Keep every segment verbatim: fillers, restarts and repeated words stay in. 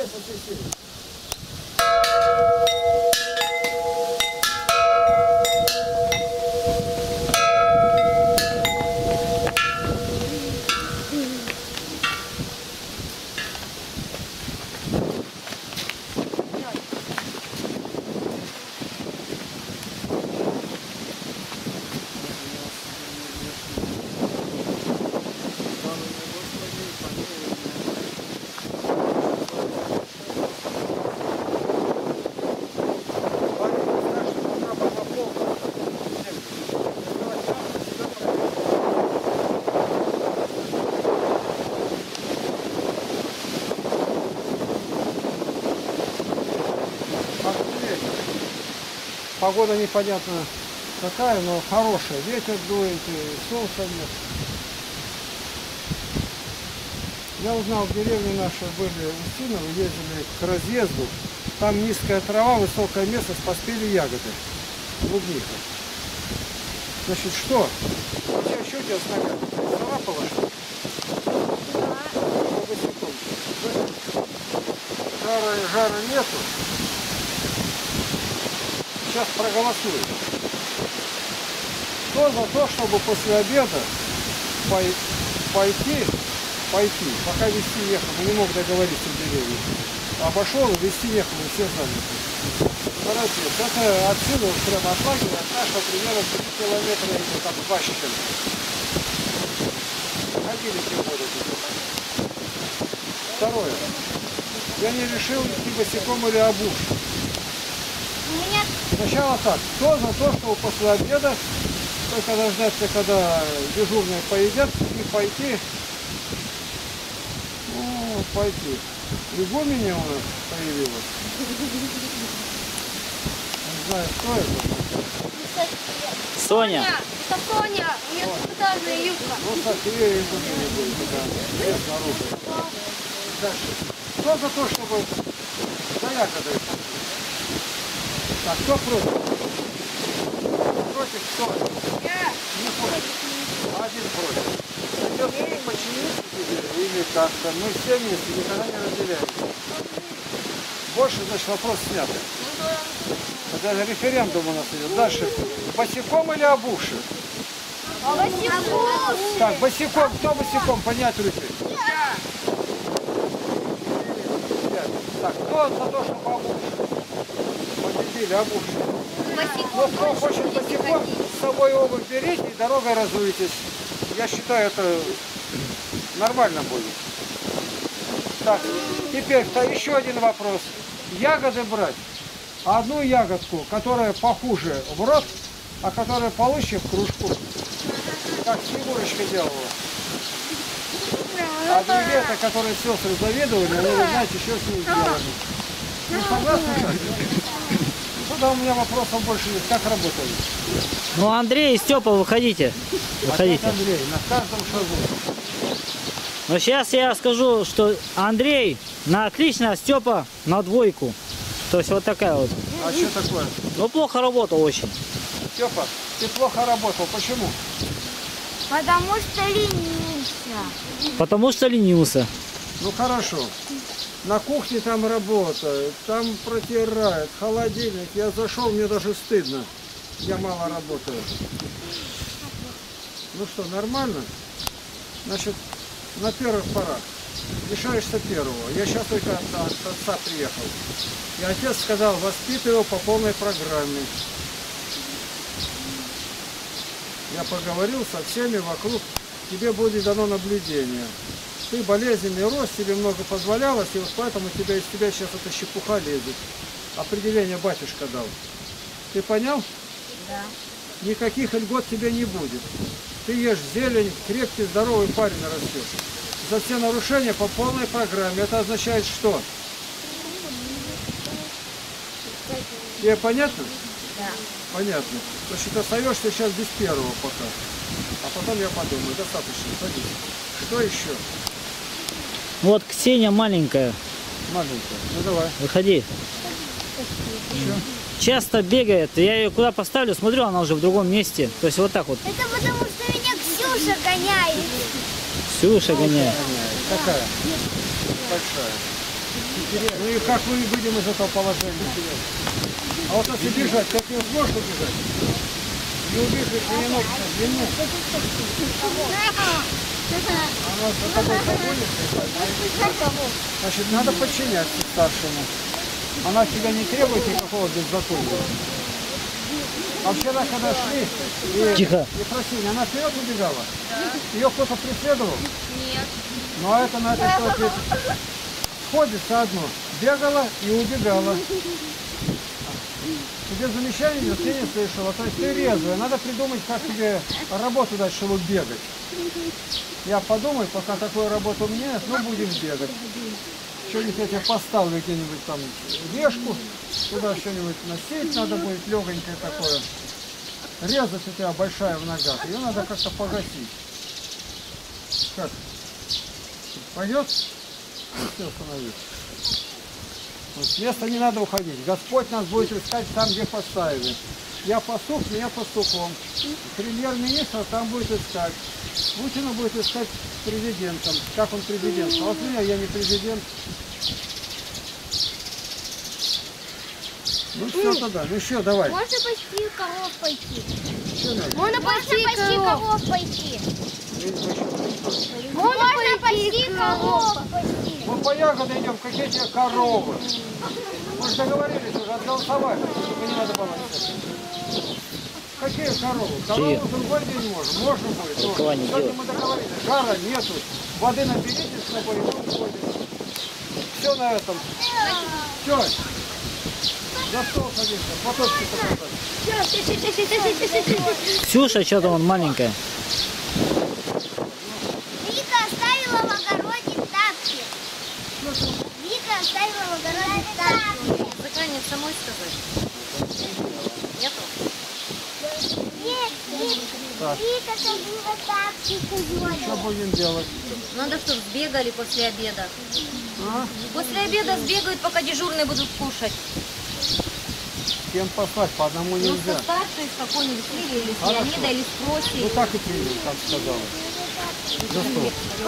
Давай со всей силы. Погода непонятно какая, но хорошая. Ветер дует, и солнца нет. Я узнал, в деревне наши были Устиновы, ездили к разъезду. Там низкая трава, высокое место, поспели ягоды. Клубника. Значит, что? У тебя что у тебя с ногами? Царапало, что ли? Жара, жара нету. Сейчас проголосуем. Кто за то, чтобы после обеда пой пойти, пойти, пока вести ехал, мы не мог договориться в деревне. Обошел, вести ехал, и все заняты. Короче, это отсюда, прямо от лагеря, от нашего примерно три километра, или там два с чем-то. Ходили три года. Второе. Я не решил идти босиком или обувь. Сначала так, кто за то, чтобы после обеда, только дождаться, когда дежурные поедят, и пойти, ну, пойти. Игуменя у нас появилась. Не знаю, кто это. Соня. Это Соня, у нее специальная юбка. Ну, кстати, ее игуменя будет, да, я снаружи. Дальше. Кто за то, чтобы за ягодой? Так, кто против? Против кто? Я. Не против. Один против. Придется починить тебе или как-то. Мы все вместе никогда не разделяемся. Больше, значит, вопрос снят. Это референдум у нас идет. Дальше. Босиком или обувши? Босиком. Так, босиком. Кто босиком? Поднять руки. Я. Так, кто за то, чтобы обувши? Победили обувши. Босиком. Ну, кто хочет босиком, с собой обувь берите и дорогой разуетесь. Я считаю, это нормально будет. Так, теперь еще один вопрос. Ягоды брать. Одну ягодку, которая похуже в рот, а которая получше в кружку. Как Снегурочка делала. А другие, это, которые сестры заведовали, они, вы знаете, еще с ней сделали. Ну, согласны? Тогда у меня вопросов больше нет. Как работали? Ну, Андрей и Степа, выходите. Выходите. Опять Андрей, на каждом шагу. Но сейчас я скажу, что Андрей на отлично, а Степа на двойку. То есть вот такая вот. А что такое? Ну, плохо работал очень. Степа, ты плохо работал. Почему? Потому что ленился. Потому что ленился. Ну хорошо. На кухне там работает, там протирает, холодильник. Я зашел, мне даже стыдно. Я мало работаю. Ну что, нормально? Значит, на первых порах. Лишаешься первого. Я сейчас только от, от отца приехал. И отец сказал, воспитай его по полной программе. Я поговорил со всеми вокруг. Тебе будет дано наблюдение. Ты болезненный рост, тебе много позволялось, и вот поэтому тебя, из тебя сейчас эта щепуха лезет. Определение батюшка дал. Ты понял? Да. Никаких льгот тебе не будет. Ты ешь зелень, крепкий, здоровый парень растешь. За все нарушения по полной программе. Это означает что? Тебе понятно? Да. Понятно. Значит, остаешься сейчас без первого пока. А потом я подумаю, достаточно, садись. Что еще? Вот Ксения маленькая. Маленькая. Ну давай. Выходи. Еще? Часто бегает. Я ее куда поставлю, смотрю, она уже в другом месте. То есть вот так вот. Это потому, что меня Ксюша гоняет. Ксюша гоняет. Какая? Большая. Ну и как мы выйдем из этого положения? А вот если бежать, как не сможешь убежать? Не убежишь, не ночь на длину. Она за тобой погонится. Значит, надо подчиняться старшему. Она тебя не требует никакого беззакония. А вчера, когда шли и, Тихо. и просили, она вперед убегала? Ее кто-то преследовал? Нет. Ну а это на это что ответить? Сходится одно. Бегала и убегала. Тебе замечание идет, ты не слышала. То есть ты резвая. Надо придумать, как тебе работу дать, чтобы бегать. Я подумаю, пока такую работу у меня нет, ну будем бегать. Что-нибудь я тебе поставлю где-нибудь там вешку, туда что-нибудь носить надо будет, легонькое такое. Резать у тебя большая в ногах, ее надо как-то погасить. Как? Пойдет? Все, остановись. Вот с места не надо уходить. Господь нас будет искать там, где поставили. Я пастух, меня пастухом. Премьер-министр там будет искать. Путина будет искать президентом. Как он президент? А вот меня, я не президент. Ну все тогда, ну еще давай. Можно пасти коров пойти. Что надо? Можно пасти коров пойти. Можно пасти коров пойти. Мы по ягоды идем, какие тебе коровы? Мы же договорились уже, отголосовали, чтобы не надо было. Какие коровы? Корову в другой день можем. Можно будет. Но сегодня мы договорились. Жара нету. Воды наберите с собой и мы уходим. Все на этом. Все. За стол садимся. Платочки показать. Ксюша, что-то он маленькая. Вика оставила в огороде тапки. Вика оставила в огороде тапки. Заранее самой сказать. Нету? Нет, нет. Так. Вика оставила тапки сегодня. Что будем делать? Надо, чтобы сбегали после обеда. А? После обеда сбегают, пока дежурные будут кушать. Кем послать? По одному Ну, нельзя. со старшей, с какой-нибудь Лили, или с Хорошо. Леонидой, или с Ну Просей. так и примем, как сказала. За стол.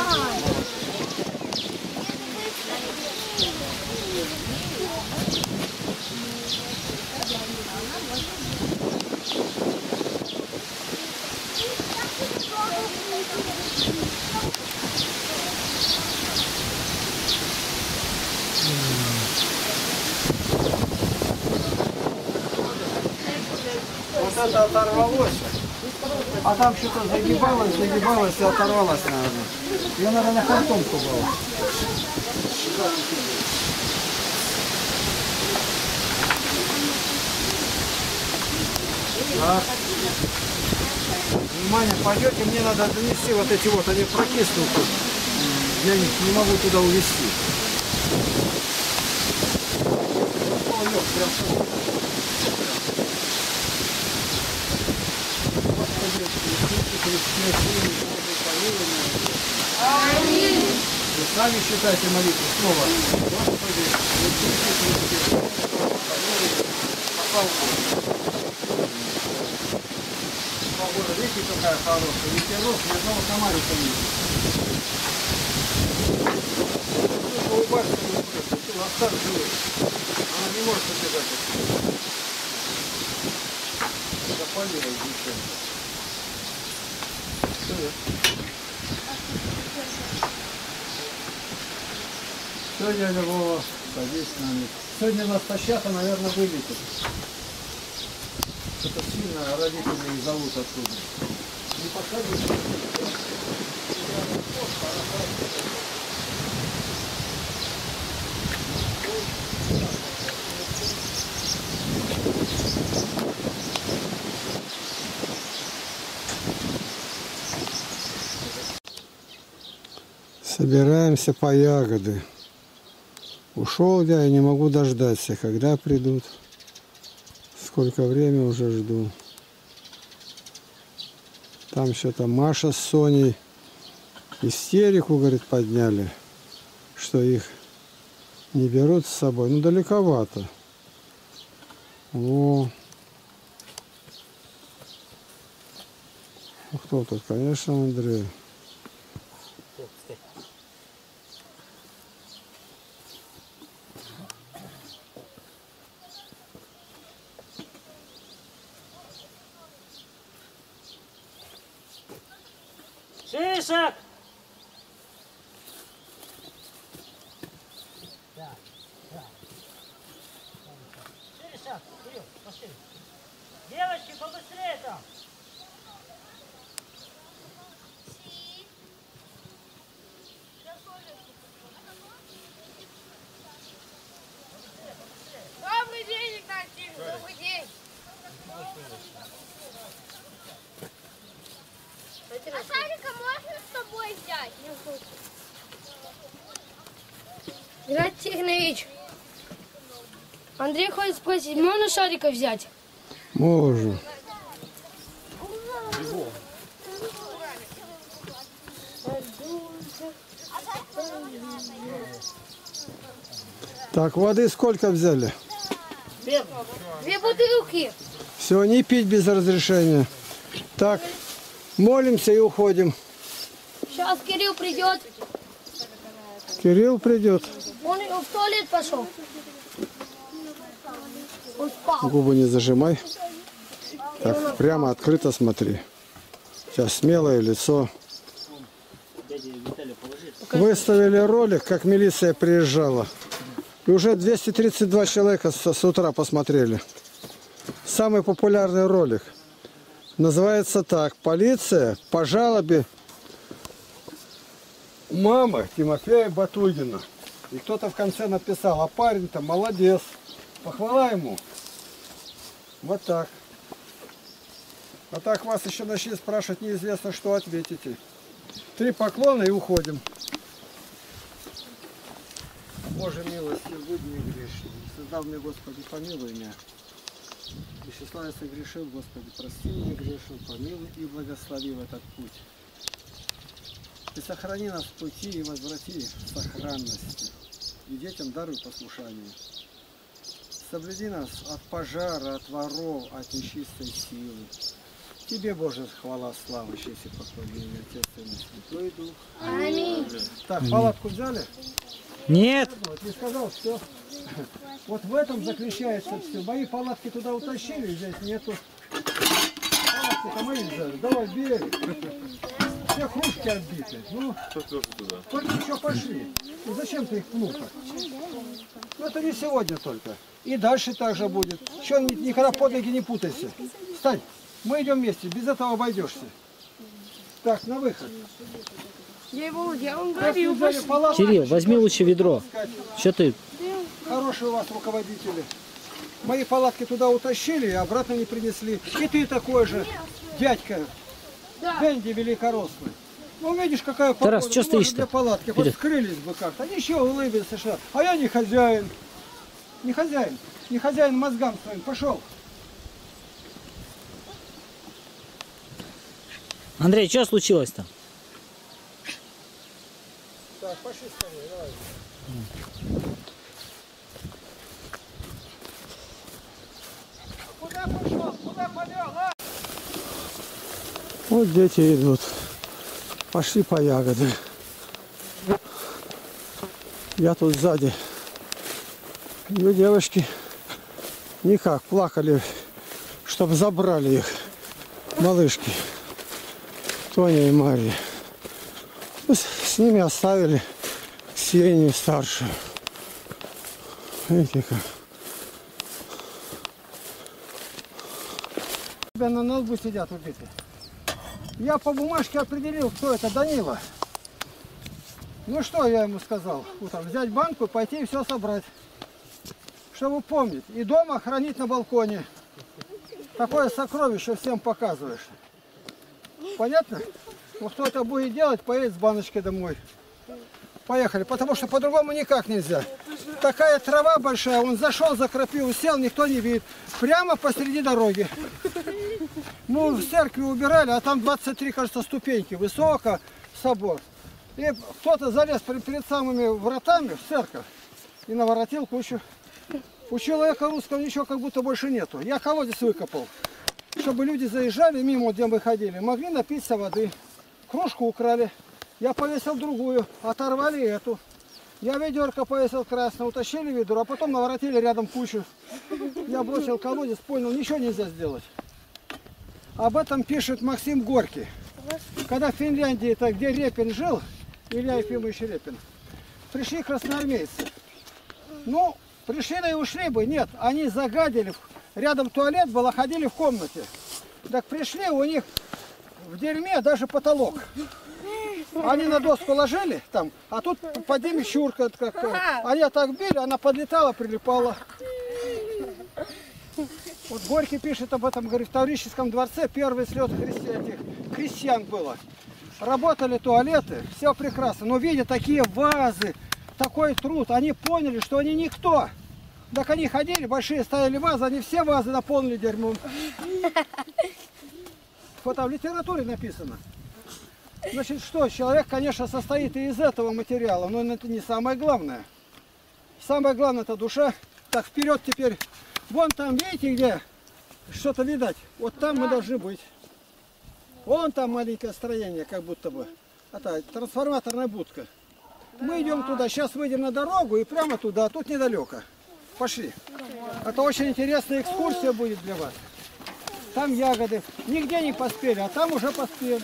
Вот это оторвалось, а там что-то загибалось, загибалось и оторвалось, наверное. Ее, наверное, на картонку было. Так. Внимание, пойдете, мне надо донести вот эти вот, они прокиснут. Я их не могу туда увезти. О, лёг, прям сюда. Вы сами считайте молитву снова. Господи, погода, видите, какая хорошая. Ветерок, ни одного комарика нет. Улыбаться не может. Ластар живет. Она не может побежать. Запалила девчонка. Сегодня Львова, садись на них. Сегодня нас тащат, а, наверное, вылетит. Что-то сильно родители их зовут оттуда. Не подходи. Собираемся по ягоды. Ушел я и не могу дождаться, когда придут. Сколько времени уже жду. Там что-то Маша с Соней истерику, говорит, подняли, что их не берут с собой. Ну, далековато. О. Ну, кто тут? Конечно, Андрей. Шире шаг. Шире шаг, Кирилл, пошире. Девочки, побыстрее там. Добрый день, Игнатий. Добрый день. А шарика можно с собой взять? Игнатий Игнатьевич, Андрей хочет спросить, можно шарика взять? Можно. Так, воды сколько взяли? Две бутылки. Все, не пить без разрешения. Так, молимся и уходим. Сейчас Кирилл придет. Кирилл придет. Он в туалет пошел. Он спал. Губы не зажимай. Так, прямо открыто смотри. У тебя смелое лицо. Выставили ролик, как милиция приезжала. И уже двести тридцать два человека с, с утра посмотрели. Самый популярный ролик. Называется так. Полиция по жалобе мамы Тимофея Батугина. И кто-то в конце написал, а парень-то молодец. Похвала ему. Вот так. А так вас еще начали спрашивать, неизвестно, что ответите. Три поклона и уходим. Боже милости, будь мне грешен. Создал мне, Господи, помилуй меня. И числа я согрешил, Господи, прости меня грешен, помилуй и благослови в этот путь. И сохрани нас в пути и возврати в сохранности. И детям даруй послушание. Соблюди нас от пожара, от воров, от нечистой силы. Тебе, Боже, хвала, слава, честь и поклонение, Отец и Святой Дух. Аминь. Так, палатку взяли? Нет. Вот, не сказал, все. Вот в этом заключается все. Мои палатки туда утащили, здесь нету. Палатки-то мои взяли. Давай, бери. Все кружки отбиты. Ну, только еще пошли. И зачем ты их пнул-то? Ну, это не сегодня только. И дальше так же будет. Че, никогда под ноги не путайся. Встань. Мы идем вместе. Без этого обойдешься. Так, на выход. Я его, я он говорил. Кирилл, возьми лучше ведро. Что ты? Хорошие у вас руководители. Мои палатки туда утащили и обратно не принесли. И ты такой же, дядька, Дэнди великорослый. Ну, видишь, какая погода. Тарас, что стоишь-то? Две палатки, хоть скрылись бы как-то. Ничего, улыбился, что. А я не хозяин. Не хозяин. Не хозяин мозгам своим. Пошел. Андрей, что случилось-то? Так, пошли скорее, давай. Куда пошел? Куда повел, а? Вот дети идут. Пошли по ягоды. Я тут сзади. Ну, девочки никак плакали, чтобы забрали их, малышки, Тоня и Мария. С ними оставили Ксению старшую. Видите как. Тебя на лбу сидят убитые. Я по бумажке определил, кто это, Данила. Ну что я ему сказал? Утром взять банку, пойти и все собрать. Чтобы помнить. И дома хранить на балконе. Такое сокровище всем показываешь. Понятно? Ну кто это будет делать, поедет с баночкой домой. Поехали. Потому что по-другому никак нельзя. Такая трава большая, он зашел, закропил, сел, никто не видит. Прямо посреди дороги. Ну, в церкви убирали, а там двадцать три, кажется, ступеньки. Высоко, собор. И кто-то залез перед самыми вратами в церковь и наворотил кучу. У человека русского ничего как будто больше нету. Я колодец выкопал, чтобы люди заезжали мимо, где мы ходили, могли напиться воды. Кружку украли. Я повесил другую, оторвали эту. Я ведерко повесил красное, утащили ведро, а потом наворотили рядом кучу. Я бросил колодец, понял, ничего нельзя сделать. Об этом пишет Максим Горький. Когда в Финляндии, это где Репин жил, Илья Ефимович Репин, пришли красноармейцы. Ну, пришли да и ушли бы. Нет, они загадили. Рядом туалет был, а ходили в комнате. Так пришли, у них в дерьме даже потолок. Они на доску ложили там, а тут под ними чурка. Как, они так били, она подлетала, прилипала. Вот Горький пишет об этом, говорит, в Таврическом дворце первый слет христиан, этих крестьян было. Работали туалеты, все прекрасно, но видя такие вазы, такой труд, они поняли, что они никто. Так они ходили, большие ставили вазы, они все вазы наполнили дерьмом. Вот там в литературе написано. Значит, что, человек, конечно, состоит и из этого материала, но это не самое главное. Самое главное — это душа. Так, вперед теперь. Вон там, видите, где что-то видать? Вот там мы должны быть. Вон там маленькое строение, как будто бы. Это трансформаторная будка. Мы идем туда, сейчас выйдем на дорогу и прямо туда, тут недалеко. Пошли. Это очень интересная экскурсия будет для вас. Там ягоды. Нигде не поспели, а там уже поспели.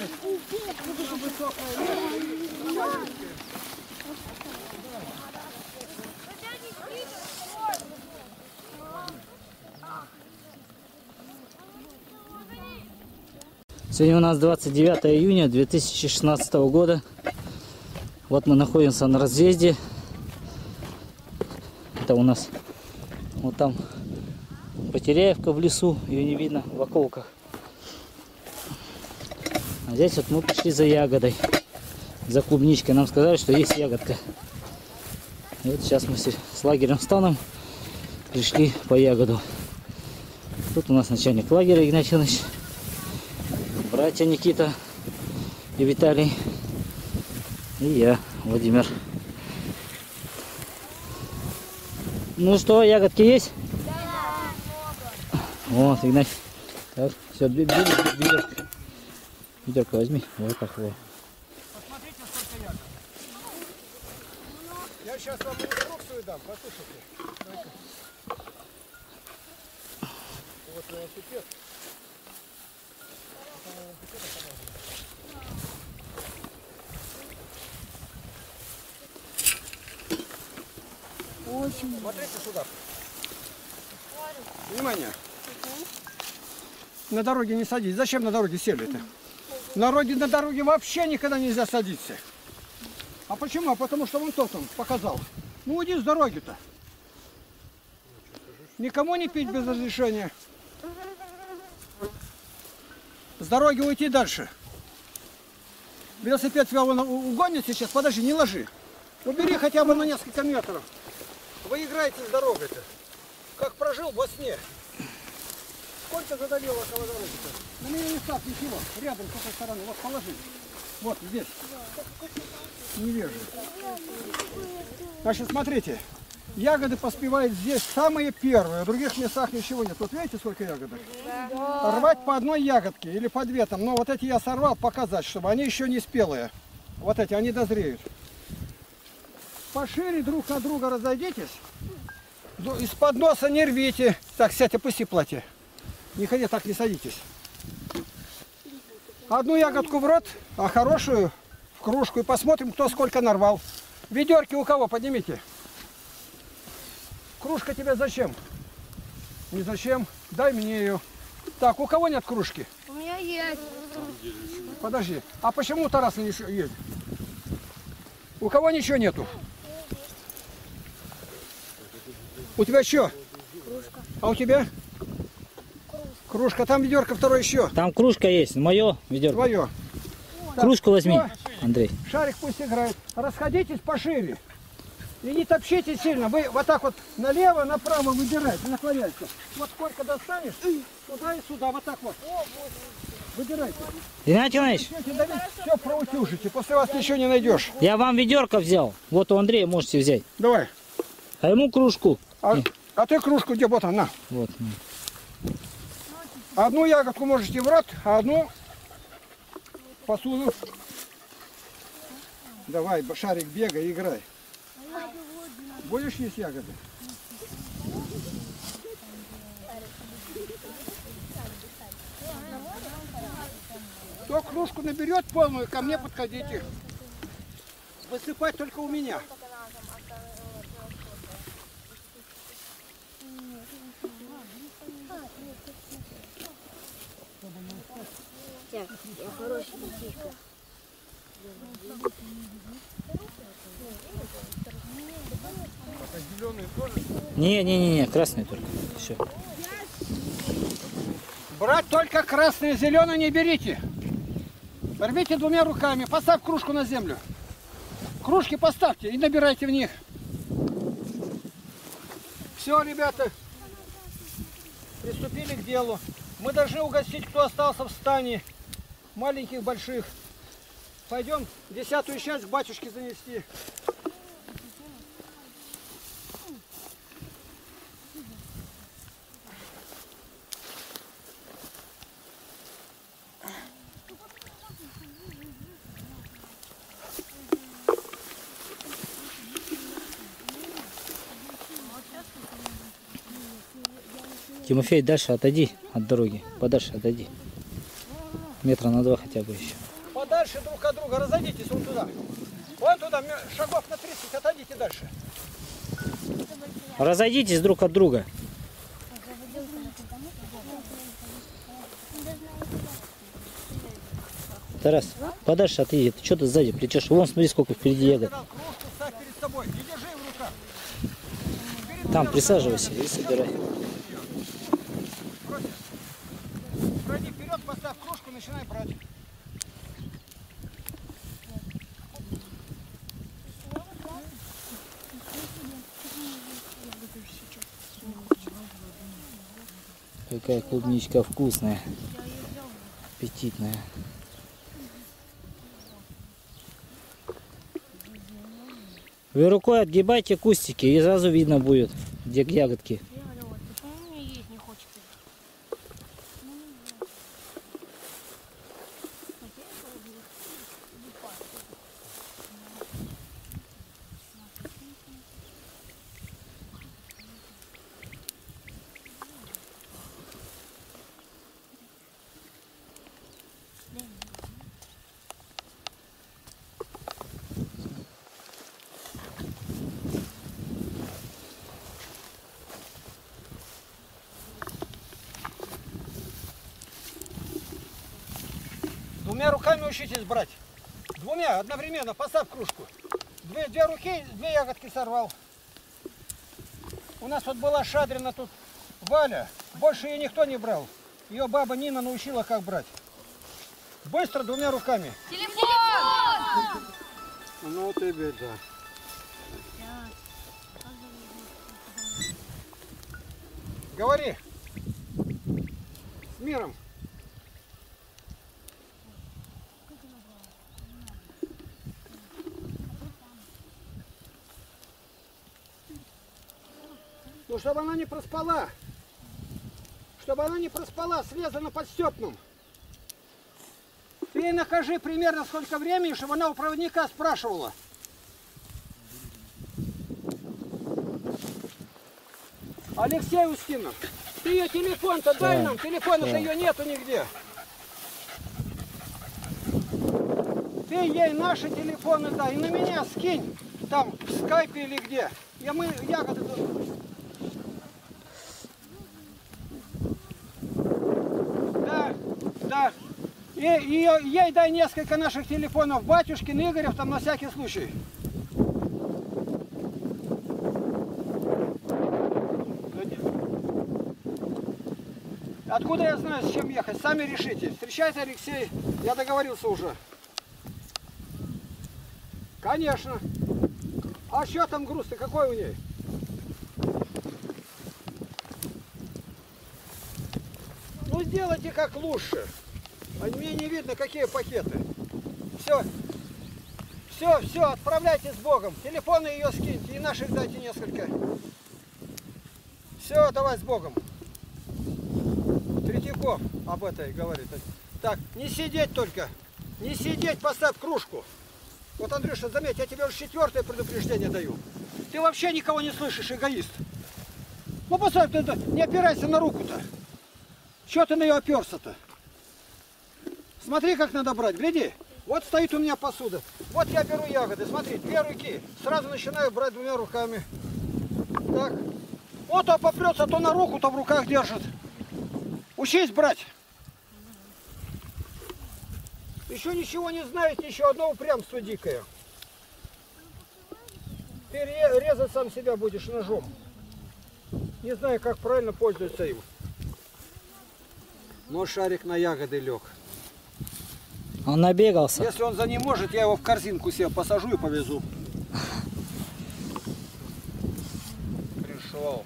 Сегодня у нас двадцать девятое июня две тысячи шестнадцатого года. Вот мы находимся на разъезде. Это у нас вот там Потеряевка в лесу, ее не видно в околках. А здесь вот мы пришли за ягодой, за клубничкой. Нам сказали, что есть ягодка. И вот сейчас мы с лагерем станом, пришли по ягоду. Тут у нас начальник лагеря Игнатий Иванович, братья Никита и Виталий, и я, Владимир. Ну что, ягодки есть? Да. Вот, Игнатий. Так, все, ведерко. Ведерко возьми. Вот так вот. Посмотрите, сколько ягод. Я сейчас вам инструкцию дам, послушайте. Вот велосипед. Очень. Смотрите сюда. Внимание. На дороге не садись. Зачем на дороге сели-то? На дороге, на дороге вообще никогда нельзя садиться. А почему? А потому что вон тот он показал. Ну уйди с дороги-то. Никому не пить без разрешения. С дороги уйти дальше. Велосипед тебя вон угонит сейчас. Подожди, не ложи. Убери хотя бы на несколько метров. Вы играете с дорогой-то. Как прожил во сне. Сколько задавило около дороги-то? На меня не ставь ничего. Рядом с этой стороны. Вот положи. Вот здесь. Не вижу. Значит, смотрите. Ягоды поспевают здесь самые первые. В других местах ничего нет. Вот видите, сколько ягодок? Да. Рвать по одной ягодке или по две там. Но вот эти я сорвал показать, чтобы они еще не спелые. Вот эти, они дозреют. Пошире друг от друга разойдитесь. Из-под носа не рвите. Так, сядь, опусти платье. Не ходи, так не садитесь. Одну ягодку в рот, а хорошую в кружку. И посмотрим, кто сколько нарвал. Ведерки у кого? Поднимите. Кружка тебе зачем? Не зачем. Дай мне ее. Так, у кого нет кружки? У меня есть. Подожди. А почему у Тараса не есть? У кого ничего нету? У тебя что? Кружка. А у тебя? Кружка. Там ведерко второе еще. Там кружка есть, мое ведерко. Твое. Кружку возьми, О, Андрей. Шарик пусть играет. Расходитесь пошире. И не топчите сильно. Вы вот так вот налево, направо выбирайте, наклоняйте. Вот сколько достанешь, туда и сюда, вот так вот. Выбирайте. Игнатий Иванович, Все проутюжите, после вас ничего не найдешь. я вам ведерко взял. Вот у Андрея можете взять. Давай. А ему кружку. А, а ты кружку где? Вот она. Вот. Одну ягодку можете в рот, а одну посуду. Давай, Шарик, бегай, играй. Будешь есть ягоды? Кто кружку наберет полную, ко мне подходите. Высыпать только у меня. Зеленые тоже? Не, не, не, не, красный только. Все. Брать только красные, зеленые не берите. Рвите двумя руками, поставь кружку на землю. Кружки поставьте и набирайте в них. Все, ребята, приступили к делу. Мы должны угостить, кто остался в стане, маленьких, больших. Пойдем десятую часть к батюшке занести. Тимофей, дальше отойди от дороги. Подальше отойди. Метра на два хотя бы еще. Подальше друг от друга разойдитесь вон туда. Вон туда, шагов на тридцать, отойдите дальше. Разойдитесь друг от друга. Тарас, подальше отойди. Ты что ты сзади плетешь? Вон смотри, сколько впереди ягод. Кружку ставь перед собой и держи в руках. Там присаживайся и собирай. Пройди вперед, поставь кружку, начинай брать. Какая клубничка вкусная, аппетитная. Вы рукой отгибайте кустики, и сразу видно будет, где ягодки. Двумя руками учитесь брать. Двумя одновременно, поставь кружку. Две, две руки, две ягодки сорвал. У нас вот была Шадрина, тут Валя. Больше ее никто не брал. Ее баба Нина научила, как брать. Быстро, двумя руками. Телефон! Ну ты беда. Говори. С миром. Ну, чтобы она не проспала. Чтобы она не проспала, слезла под Степным. Ты ей накажи примерно сколько времени, чтобы она у проводника спрашивала. Алексей Устинов, ты ее телефон-то дай Да, нам, телефона-то да. ее нету нигде. Ты ей наши телефоны дай, и на меня скинь, там в скайпе или где. Я мы ягоды... Да, да. И, и ей дай несколько наших телефонов, батюшкин, Игорев, там на всякий случай. Откуда я знаю, с чем ехать? Сами решите. Встречайте, Алексей. Я договорился уже. Конечно. А что там груз-то? Какой у ней? Ну сделайте как лучше. А мне не видно, какие пакеты. Все. Все, все, отправляйте с Богом. Телефоны ее скиньте и наших дайте несколько. Все, давай с Богом. Третьяков об этой говорит. Так, не сидеть только. Не сидеть, поставь кружку. Вот, Андрюша, заметь, я тебе уже четвертое предупреждение даю. Ты вообще никого не слышишь, эгоист. Ну, поставь, ты не опирайся на руку-то. Чего ты на нее оперся-то? Смотри, как надо брать, гляди. Вот стоит у меня посуда. Вот я беру ягоды, смотри, две руки. Сразу начинаю брать двумя руками. Так. Вот то попрется, то на руку, то в руках держит. Учись брать. Еще ничего не знаете, еще одно упрямство дикое. Ты резать сам себя будешь ножом. Не знаю, как правильно пользоваться им. Но шарик на ягоды лег. Он набегался. Если он за ним может, я его в корзинку себе посажу и повезу. Пришел.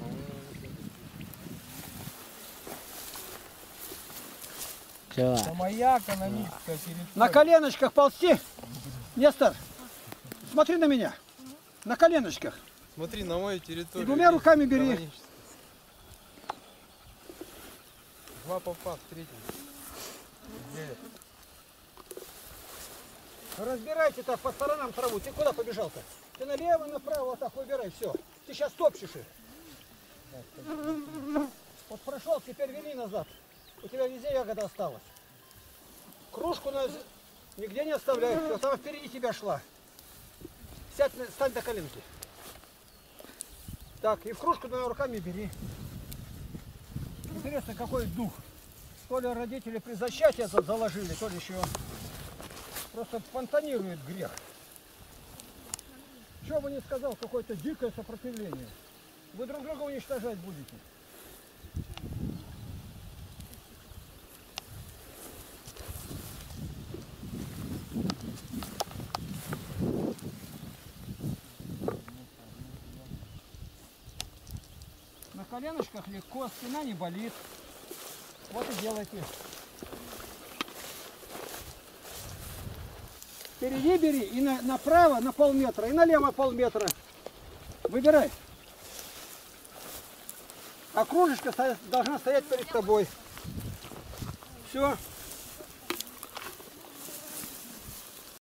Чё? Моя экономическая территория. На коленочках ползти. Нестор, смотри на меня. На коленочках. Смотри, на мою территорию. И двумя руками бери. Два попа, третий. Разбирайте так по сторонам траву. Ты куда побежал-то? Ты налево, направо, вот так выбирай, все. Ты сейчас топчешь их. Вот прошел, теперь вели назад. У тебя везде ягода осталась. Кружку на... нигде не оставляй. Все, там впереди тебя шла. Сядь, стань на коленки. Так, и в кружку двумя руками бери. Интересно, какой дух. То ли родители при зачатии это заложили, то ли еще просто фонтанирует грех. Что бы ни сказал, какое-то дикое сопротивление. Вы друг друга уничтожать будете. На коленочках легко, спина не болит. Вот и делайте. Впереди бери и на, направо на полметра, и налево полметра. Выбирай. А кружечка стоя, должна стоять перед тобой. Все.